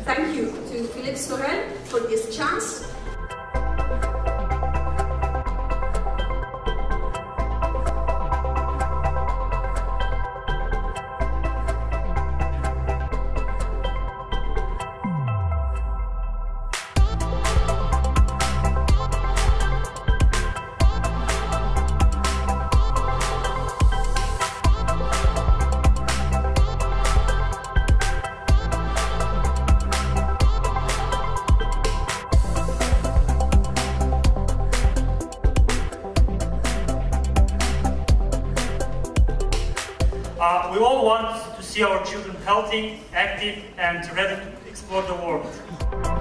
Thank you to Philippe Sorel for this chance. We all want to see our children healthy, active, and ready to explore the world.